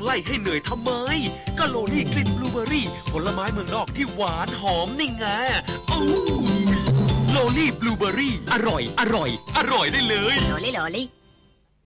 ไล่ให้เหนื่อยทำไมก็โลลี่กลิ่นบลูเบอร์รี่ผลไม้เมืองนอกที่หวานหอมนี่ไงโอ้โลลี่บลูเบอร์รี่อร่อยได้เลยโลลี่